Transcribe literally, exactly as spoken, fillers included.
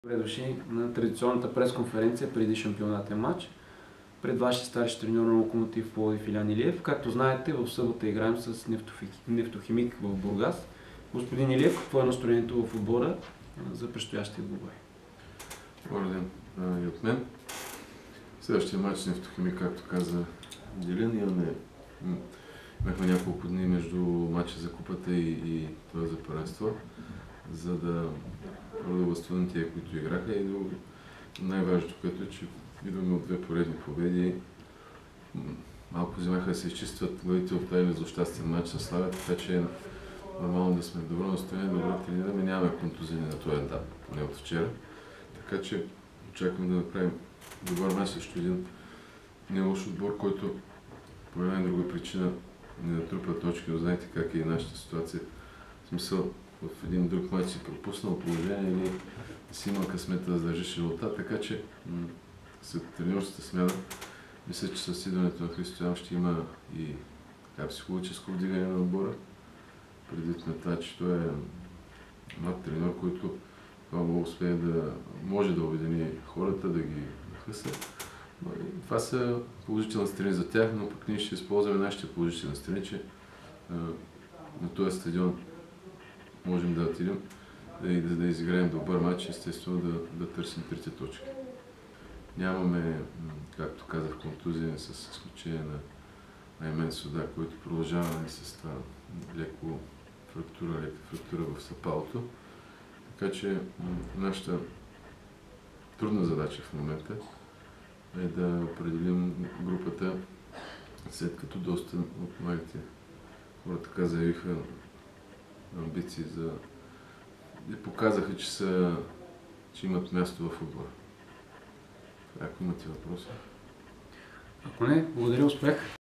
Добре дошли на традиционната пресконференция преди шампионатен матч. Пред вашия старши треньор на Локомотив Пловдив Илян Илиев. Както знаете, в събота играем с Нефтохимик в Бургас. Господин Илиев, какво е настроението в отбора за предстоящия двубой? Добър ден и от мен. Следващия матч с Нефтохимик, както каза Делян, имаме, имахме няколко дни между матча за купата и, и това за първенство, за да да възстановим тия, които играха, и до най-важното, което е, че идваме от две поредни победи. Малко вземаха да се изчистват главите в тази злощастен матч с Славия, така че е нормално да сме в добро настроение, добро тренираме, нямаме контузии на този етап, поне от вчера. Така че очаквам да направим добър матч срещу един нелош отбор, който по една и друга причина не натрупа точки, но знаете как е и нашата ситуация. В смисъл, в един друг матч си пропуснал положение или си имал късмета да задържиш резултат, така че след треньорската смяна мисля, че с идването на Христо Янов ще има и така, психологическо вдигане на отбора. Предвид на това, че той е млад треньор, който много успее да може да обедини хората, да ги нахъса. Това са положителни страни за тях, но пък ние ще използваме нашите положителни страни, че а, на този стадион можем да отидем и да, да изиграем добър матч, естествено да, да търсим трите точки. Нямаме, както казах, контузия с изключение на Аймен Суда, който продължава с това леко фрактура, лека фрактура в стъпалото. Така че нашата трудна задача в момента е да определим групата, след като доста от младите хора така заявиха амбиции за... и показаха, че, са... че имат място в отбора. Ако имате въпроси? Ако не, благодаря, успех!